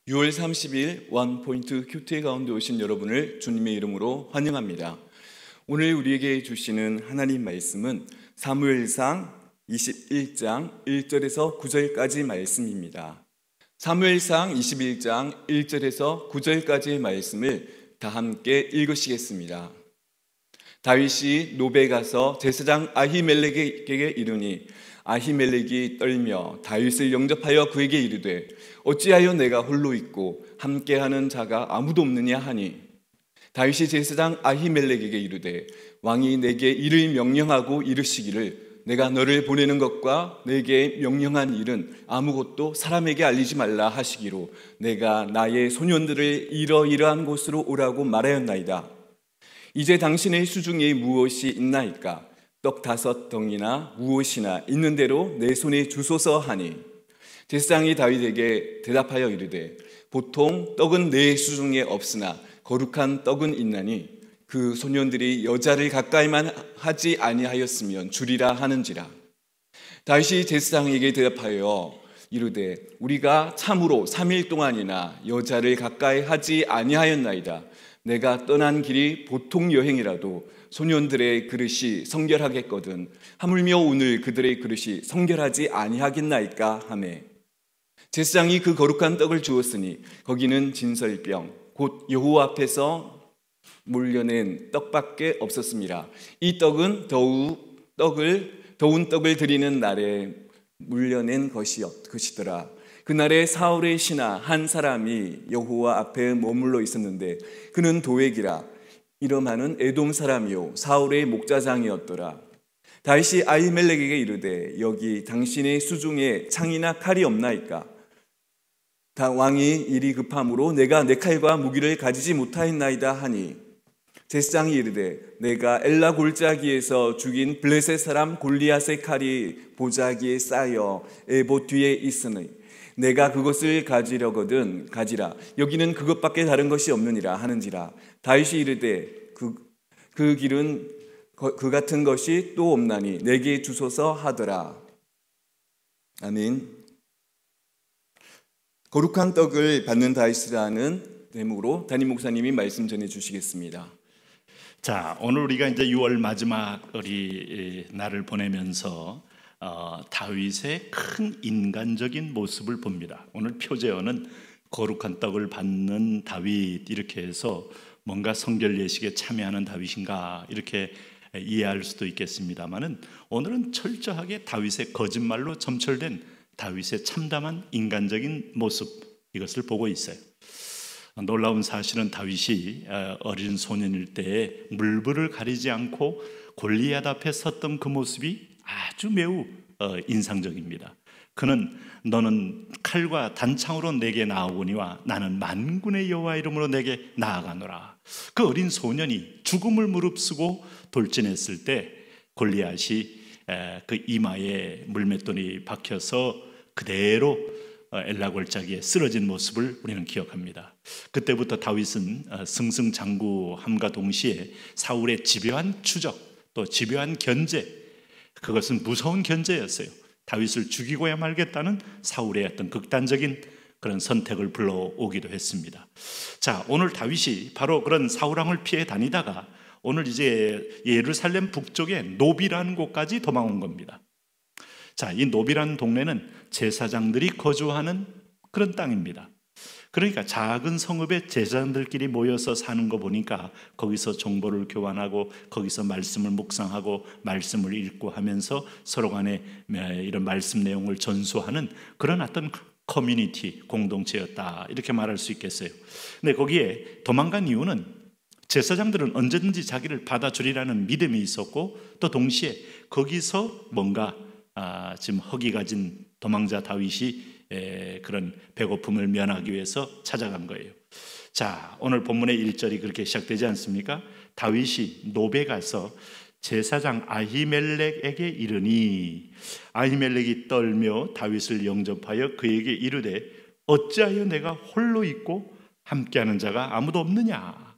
6월 30일 원포인트 큐티 가운데 오신 여러분을 주님의 이름으로 환영합니다. 오늘 우리에게 주시는 하나님 말씀은 사무엘상 21장 1절에서 9절까지 말씀입니다. 사무엘상 21장 1절에서 9절까지의 말씀을 다 함께 읽으시겠습니다. 다윗이 노베에 가서 제사장 아히멜렉에게 이르니 아히멜렉이 떨며 다윗을 영접하여 그에게 이르되 어찌하여 내가 홀로 있고 함께하는 자가 아무도 없느냐 하니 다윗이 제사장 아히멜렉에게 이르되 왕이 내게 일을 명령하고 이르시기를 내가 너를 보내는 것과 내게 명령한 일은 아무것도 사람에게 알리지 말라 하시기로 내가 나의 소년들을 이러이러한 곳으로 오라고 말하였나이다. 이제 당신의 수중에 무엇이 있나이까? 떡 5덩이나 무엇이나 있는 대로 내 손에 주소서 하니 제사장이 다윗에게 대답하여 이르되 보통 떡은 내 수중에 없으나 거룩한 떡은 있나니 그 소년들이 여자를 가까이만 하지 아니하였으면 주리라 하는지라. 다윗이 제사장에게 대답하여 이르되 우리가 참으로 3일 동안이나 여자를 가까이 하지 아니하였나이다. 내가 떠난 길이 보통 여행이라도 소년들의 그릇이 성결하겠거든 하물며 오늘 그들의 그릇이 성결하지 아니하겠나이까 하매 제사장이 그 거룩한 떡을 주었으니 거기는 진설병 곧 여호와 앞에서 몰려낸 떡밖에 없었습니다. 이 떡은 더운 떡을 드리는 날에 물려낸 것이더라. 그날에 사울의 신하 한 사람이 여호와 앞에 머물러 있었는데 그는 도액이라 이름하는 에돔 사람이요 사울의 목자장이었더라. 다윗이 아히멜렉에게 이르되 여기 당신의 수중에 창이나 칼이 없나이까? 왕이 일이 급함으로 내가 내 칼과 무기를 가지지 못하였나이다 하니 제사장이 이르되 내가 엘라 골짜기에서 죽인 블레셋 사람 골리앗의 칼이 보자기에 쌓여 에봇 뒤에 있으니 내가 그것을 가지려거든 가지라. 여기는 그것밖에 다른 것이 없느니라 하는지라. 다윗이 이르되 그 길은 그 같은 것이 또 없나니 내게 주소서 하더라. 아멘. 거룩한 떡을 받는 다윗이라는 제목으로 담임 목사님이 말씀 전해 주시겠습니다. 자, 오늘 우리가 이제 6월 마지막 날을 보내면서 다윗의 큰 인간적인 모습을 봅니다. 오늘 표제어는 거룩한 떡을 받는 다윗 이렇게 해서 뭔가 성결 예식에 참여하는 다윗인가 이렇게 이해할 수도 있겠습니다만은 오늘은 철저하게 다윗의 거짓말로 점철된 다윗의 참담한 인간적인 모습 이것을 보고 있어요. 놀라운 사실은 다윗이 어린 소년일 때에 물불을 가리지 않고 골리앗 앞에 섰던 그 모습이 아주 매우 인상적입니다. 그는 너는 칼과 단창으로 내게 나아오거니와 나는 만군의 여호와 이름으로 내게 나아가노라. 그 어린 소년이 죽음을 무릅쓰고 돌진했을 때 골리앗이 그 이마에 물맷돌이 박혀서 그대로 엘라 골짜기에 쓰러진 모습을 우리는 기억합니다. 그때부터 다윗은 승승장구함과 동시에 사울의 집요한 추적 또 집요한 견제, 그것은 무서운 견제였어요. 다윗을 죽이고야 말겠다는 사울의 어떤 극단적인 그런 선택을 불러오기도 했습니다. 자, 오늘 다윗이 바로 그런 사울왕을 피해 다니다가 오늘 이제 예루살렘 북쪽의 노비라는 곳까지 도망온 겁니다. 자, 이 노비라는 동네는 제사장들이 거주하는 그런 땅입니다. 그러니까 작은 성읍에 제사장들끼리 모여서 사는 거 보니까 거기서 정보를 교환하고 거기서 말씀을 묵상하고 말씀을 읽고 하면서 서로 간에 이런 말씀 내용을 전수하는 그런 어떤 커뮤니티, 공동체였다 이렇게 말할 수 있겠어요. 근데 거기에 도망간 이유는 제사장들은 언제든지 자기를 받아주리라는 믿음이 있었고 또 동시에 거기서 뭔가 지금 허기 가진 도망자 다윗이 그런 배고픔을 면하기 위해서 찾아간 거예요. 자, 오늘 본문의 1절이 그렇게 시작되지 않습니까? 다윗이 노베 가서 제사장 아히멜렉에게 이르니 아히멜렉이 떨며 다윗을 영접하여 그에게 이르되 어찌하여 내가 홀로 있고 함께하는 자가 아무도 없느냐.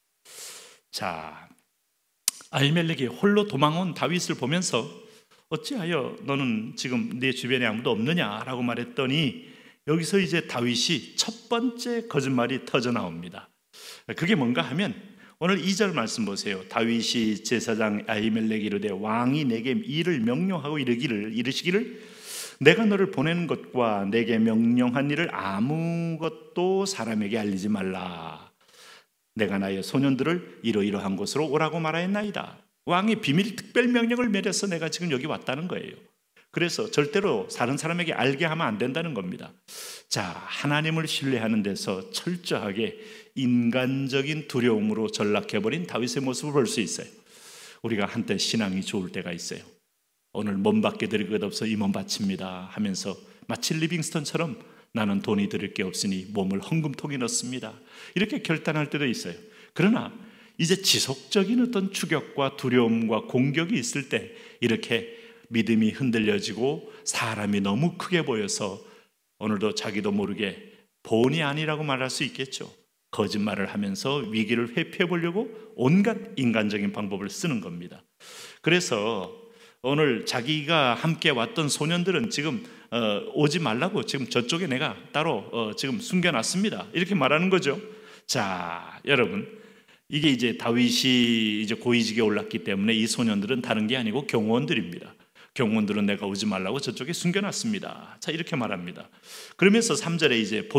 자, 아히멜렉이 홀로 도망온 다윗을 보면서 어찌하여 너는 지금 내 주변에 아무도 없느냐라고 말했더니 여기서 이제 다윗이 첫 번째 거짓말이 터져 나옵니다. 그게 뭔가 하면 오늘 2절 말씀 보세요. 다윗이 제사장 아히멜렉이 이르되 왕이 내게 일을 명령하고 이르시기를 내가 너를 보내는 것과 내게 명령한 일을 아무것도 사람에게 알리지 말라. 내가 나의 소년들을 이러이러한 곳으로 오라고 말하였나이다. 왕이 비밀 특별 명령을 내려서 내가 지금 여기 왔다는 거예요. 그래서 절대로 다른 사람에게 알게 하면 안 된다는 겁니다. 자, 하나님을 신뢰하는 데서 철저하게 인간적인 두려움으로 전락해버린 다윗의 모습을 볼 수 있어요. 우리가 한때 신앙이 좋을 때가 있어요. 오늘 몸밖에 드릴 것 없어 이 몸 바칩니다 하면서 마치 리빙스턴처럼 나는 돈이 드릴 게 없으니 몸을 헌금통에 넣습니다. 이렇게 결단할 때도 있어요. 그러나 이제 지속적인 어떤 추격과 두려움과 공격이 있을 때 이렇게 믿음이 흔들려지고 사람이 너무 크게 보여서 오늘도 자기도 모르게 본의 아니라고 말할 수 있겠죠. 거짓말을 하면서 위기를 회피해 보려고 온갖 인간적인 방법을 쓰는 겁니다. 그래서 오늘 자기가 함께 왔던 소년들은 지금 오지 말라고 지금 저쪽에 내가 따로 지금 숨겨놨습니다. 이렇게 말하는 거죠. 자, 여러분, 이게 이제 다윗이 이제 고위직에 올랐기 때문에 이 소년들은 다른 게 아니고 경호원들입니다. 경호원들은 내가 오지 말라고 저쪽에 숨겨놨습니다. 자, 이렇게 말합니다. 그러면서 3절에 이제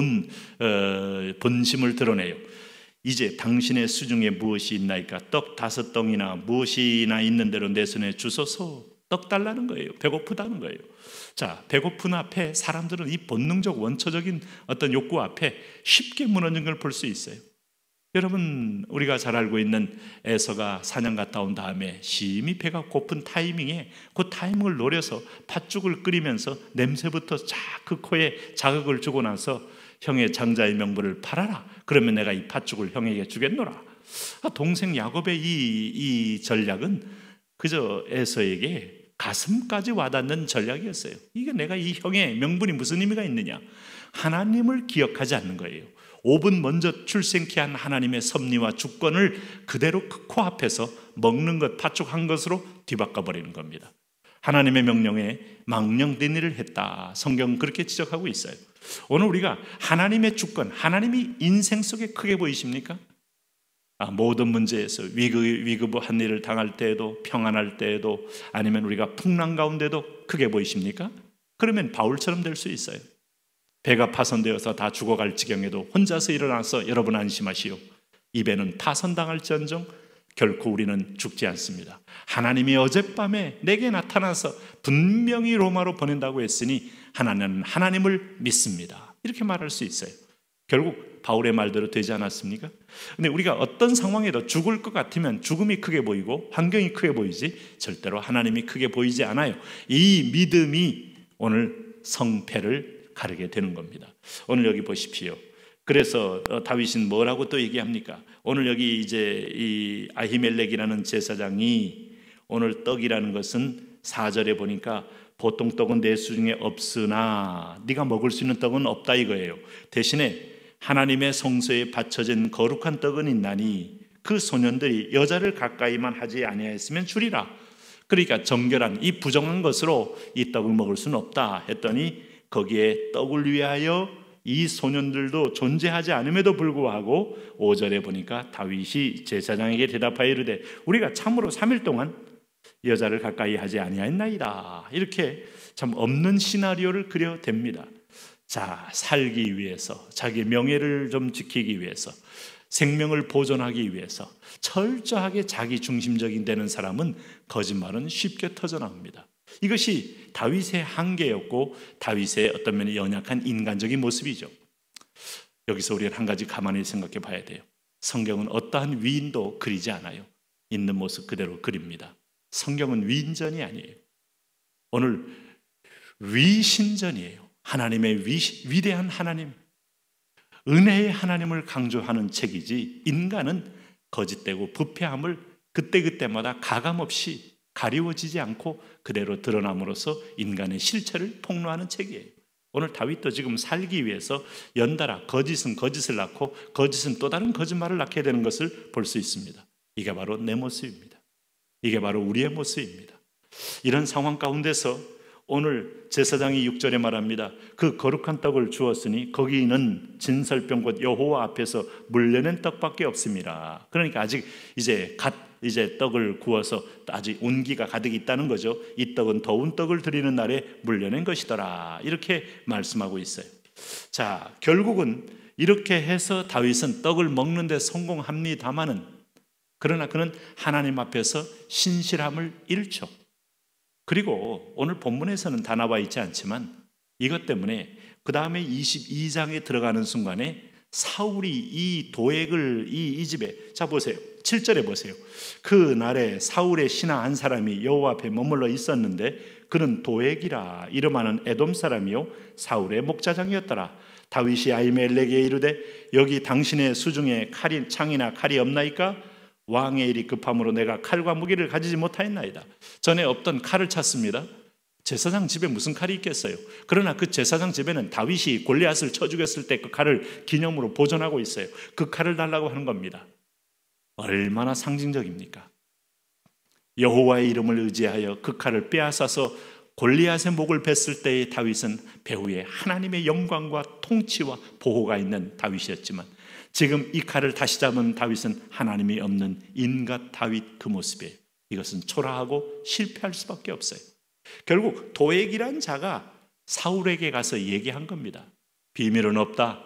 본심을 드러내요. 이제 당신의 수중에 무엇이 있나이까? 떡 5덩이나 무엇이나 있는 대로 내 손에 주소서. 떡 달라는 거예요. 배고프다는 거예요. 자, 배고픈 앞에 사람들은 이 본능적 원초적인 어떤 욕구 앞에 쉽게 무너진 걸 볼 수 있어요. 여러분, 우리가 잘 알고 있는 에서가 사냥 갔다 온 다음에 심히 배가 고픈 타이밍에 그 타이밍을 노려서 팥죽을 끓이면서 냄새부터 그 코에 자극을 주고 나서 형의 장자의 명분을 팔아라. 그러면 내가 이 팥죽을 형에게 주겠노라. 동생 야곱의 이 전략은 그저 에서에게 가슴까지 와닿는 전략이었어요. 이게 내가 이 형의 명분이 무슨 의미가 있느냐? 하나님을 기억하지 않는 거예요. 5분 먼저 출생케 한 하나님의 섭리와 주권을 그대로 그 코앞에서 먹는 것, 팥죽한 것으로 뒤바꿔 버리는 겁니다. 하나님의 명령에 망령된 일을 했다. 성경은 그렇게 지적하고 있어요. 오늘 우리가 하나님의 주권, 하나님이 인생 속에 크게 보이십니까? 모든 문제에서 위급한 일을 당할 때에도, 평안할 때에도, 아니면 우리가 풍랑 가운데도 크게 보이십니까? 그러면 바울처럼 될 수 있어요. 배가 파손되어서 다 죽어갈 지경에도 혼자서 일어나서 여러분 안심하시오. 이 배는 파손당할지언정 결코 우리는 죽지 않습니다. 하나님이 어젯밤에 내게 나타나서 분명히 로마로 보낸다고 했으니 하나님은 하나님을 믿습니다. 이렇게 말할 수 있어요. 결국 바울의 말대로 되지 않았습니까? 근데 우리가 어떤 상황에도 죽을 것 같으면 죽음이 크게 보이고 환경이 크게 보이지 절대로 하나님이 크게 보이지 않아요. 이 믿음이 오늘 성패를 가르게 되는 겁니다. 오늘 여기 보십시오. 그래서 다윗은 뭐라고 또 얘기합니까? 오늘 여기 이제 이 아히멜렉이라는 제사장이 오늘 떡이라는 것은 4절에 보니까 보통 떡은 내 수중에 없으나 네가 먹을 수 있는 떡은 없다 이거예요. 대신에 하나님의 성소에 바쳐진 거룩한 떡은 있나니 그 소년들이 여자를 가까이만 하지 아니하였으면 주리라. 그러니까 정결한 이 부정한 것으로 이 떡을 먹을 수는 없다 했더니 거기에 떡을 위하여 이 소년들도 존재하지 않음에도 불구하고 5절에 보니까 다윗이 제사장에게 대답하여 이르되 우리가 참으로 3일 동안 여자를 가까이 하지 아니하였나이다. 이렇게 참 없는 시나리오를 그려댑니다. 자, 살기 위해서, 자기 명예를 좀 지키기 위해서, 생명을 보존하기 위해서 철저하게 자기 중심적인 되는 사람은 거짓말은 쉽게 터져나옵니다. 이것이 다윗의 한계였고 다윗의 어떤 면에 연약한 인간적인 모습이죠. 여기서 우리는 한 가지 가만히 생각해 봐야 돼요. 성경은 어떠한 위인도 그리지 않아요. 있는 모습 그대로 그립니다. 성경은 위인전이 아니에요. 오늘 위신전이에요. 하나님의 위대한 하나님, 은혜의 하나님을 강조하는 책이지 인간은 거짓되고 부패함을 그때그때마다 가감없이 가리워지지 않고 그대로 드러남으로써 인간의 실체를 폭로하는 책이에요. 오늘 다윗도 지금 살기 위해서 연달아 거짓은 거짓을 낳고 거짓은 또 다른 거짓말을 낳게 되는 것을 볼 수 있습니다. 이게 바로 내 모습입니다. 이게 바로 우리의 모습입니다. 이런 상황 가운데서 오늘 제사장이 6절에 말합니다. 그 거룩한 떡을 주었으니 거기는 진설병 곧 여호와 앞에서 물려낸 떡밖에 없습니다. 그러니까 아직 이제 떡을 구워서 아직 온기가 가득 있다는 거죠. 이 떡은 더운 떡을 드리는 날에 물려낸 것이더라. 이렇게 말씀하고 있어요. 자, 결국은 이렇게 해서 다윗은 떡을 먹는 데 성공합니다마는, 그러나 그는 하나님 앞에서 신실함을 잃죠. 그리고 오늘 본문에서는 다 나와 있지 않지만 이것 때문에 그 다음에 22장에 들어가는 순간에 사울이 이 도액을 이 집에, 자 보세요, 7절에 보세요. 그 날에 사울의 신하 한 사람이 여호와 앞에 머물러 있었는데 그는 도액이라 이름하는 에돔 사람이요 사울의 목자장이었더라. 다윗이 아히멜렉에게 이르되 여기 당신의 수중에 창이나 칼이 없나이까? 왕의 일이 급함으로 내가 칼과 무기를 가지지 못하였나이다. 전에 없던 칼을 찾습니다. 제사장 집에 무슨 칼이 있겠어요? 그러나 그 제사장 집에는 다윗이 골리앗을 쳐 죽였을 때 그 칼을 기념으로 보존하고 있어요. 그 칼을 달라고 하는 겁니다. 얼마나 상징적입니까? 여호와의 이름을 의지하여 그 칼을 빼앗아서 골리앗의 목을 뱄을 때의 다윗은 배후에 하나님의 영광과 통치와 보호가 있는 다윗이었지만 지금 이 칼을 다시 잡은 다윗은 하나님이 없는 인갓 다윗 그 모습이에요. 이것은 초라하고 실패할 수밖에 없어요. 결국 도액이란 자가 사울에게 가서 얘기한 겁니다. 비밀은 없다.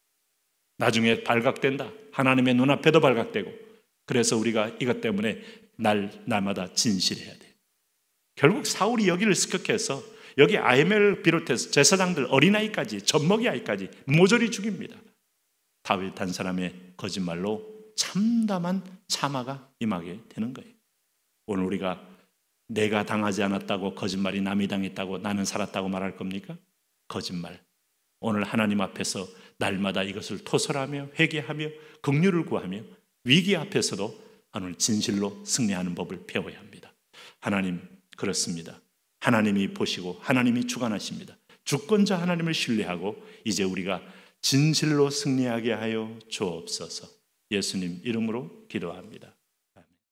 나중에 발각된다. 하나님의 눈앞에도 발각되고. 그래서 우리가 이것 때문에 날마다 진실해야 돼요. 결국 사울이 여기를 습격해서 여기 아히멜을 비롯해서 제사장들 어린아이까지 젖먹이 아이까지 모조리 죽입니다. 다윗 한 사람의 거짓말로 참담한 참화가 임하게 되는 거예요. 오늘 우리가 내가 당하지 않았다고 거짓말이 남이 당했다고 나는 살았다고 말할 겁니까? 거짓말. 오늘 하나님 앞에서 날마다 이것을 토설하며 회개하며 긍휼을 구하며 위기 앞에서도 오늘 진실로 승리하는 법을 배워야 합니다. 하나님 그렇습니다. 하나님이 보시고 하나님이 주관하십니다. 주권자 하나님을 신뢰하고 이제 우리가 진실로 승리하게 하여 주옵소서. 예수님 이름으로 기도합니다.